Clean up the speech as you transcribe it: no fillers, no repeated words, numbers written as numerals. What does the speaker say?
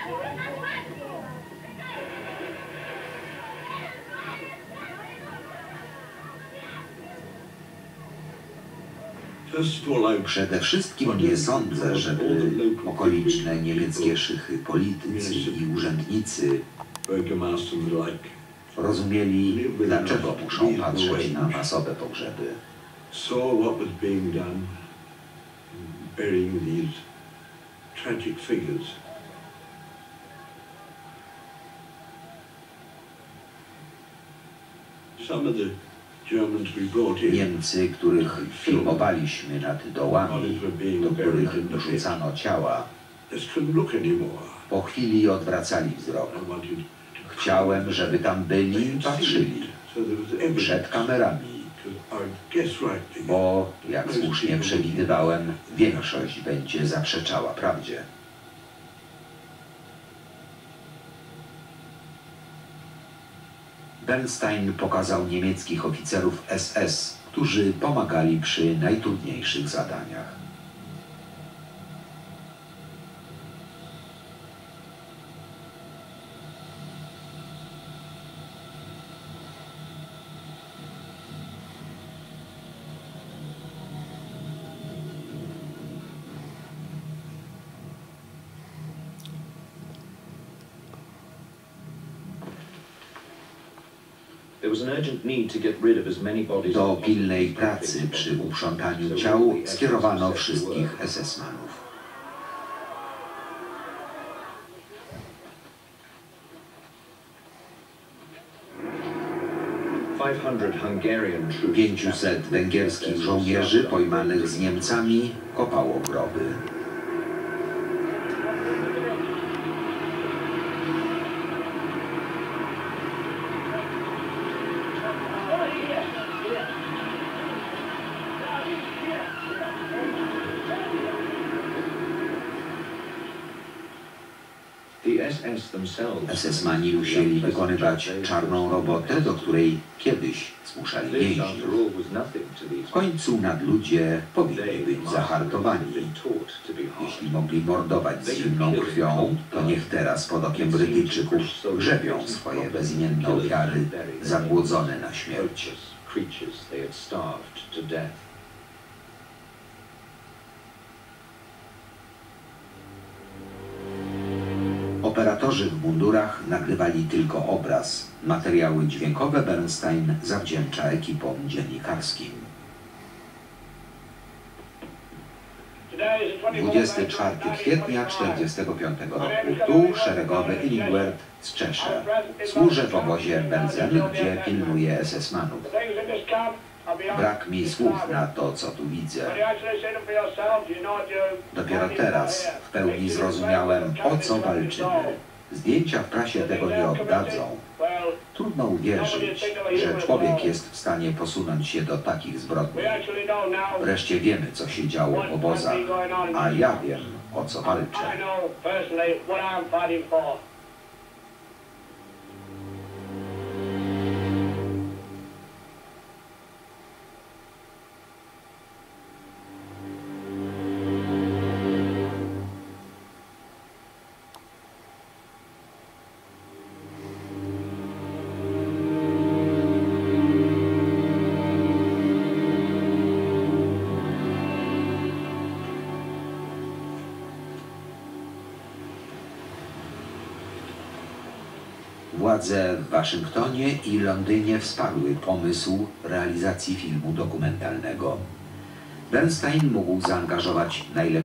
Przede wszystkim nie sądzę, żeby okoliczne niemieckie szychy, politycy i urzędnicy rozumieli, dlaczego muszą patrzeć na masowe pogrzeby. Niemcy, których filmowaliśmy nad dołami, do których dorzucano ciała, po chwili odwracali wzrok. Chciałem, żeby tam byli i patrzyli przed kamerami, bo, jak słusznie przewidywałem, większość będzie zaprzeczała prawdzie. Bernstein pokazał niemieckich oficerów SS, którzy pomagali przy najtrudniejszych zadaniach. Do pilnej pracy przy uprzątaniu ciał skierowano wszystkich SS-manów. Pięciuset węgierskich żołnierzy pojmanych z Niemcami kopało groby. SS-mani musieli wykonywać czarną robotę, do której kiedyś zmuszali więźniów. W końcu nadludzie powinni być zahartowani. Jeśli mogli mordować z zimną krwią, to niech teraz pod okiem Brytyjczyków grzebią swoje bezimienne ofiary, zagłodzone na śmierć. Operatorzy w mundurach nagrywali tylko obraz. Materiały dźwiękowe Bernstein zawdzięcza ekipom dziennikarskim. 24 kwietnia 1945 roku. Tu szeregowy Illingworth z Cheshire. Służę w obozie Belzen, gdzie pilnuję SS-manów. Brak mi słów na to, co tu widzę. Dopiero teraz w pełni zrozumiałem, o co walczymy. Zdjęcia w prasie tego nie oddadzą. Trudno uwierzyć, że człowiek jest w stanie posunąć się do takich zbrodni. Wreszcie wiemy, co się działo w obozach, a ja wiem, o co walczę. Władze w Waszyngtonie i Londynie wsparły pomysł realizacji filmu dokumentalnego. Bernstein mógł zaangażować najlepszych